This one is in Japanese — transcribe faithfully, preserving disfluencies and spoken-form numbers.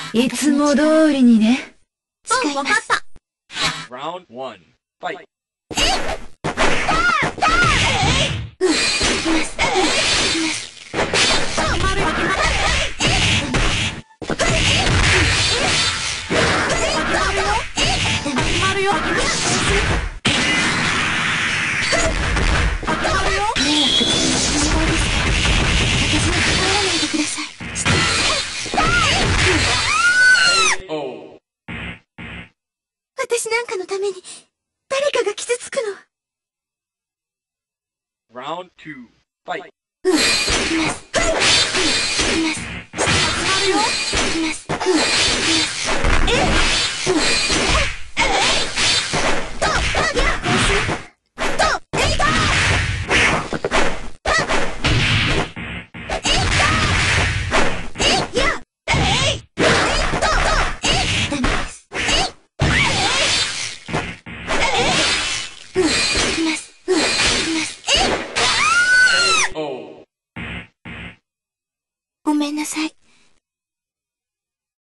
いつも通りにね。 使います。 Round one, fight. 私なんかのために誰かが傷つくの。 Round two, fight. ごめんなさい。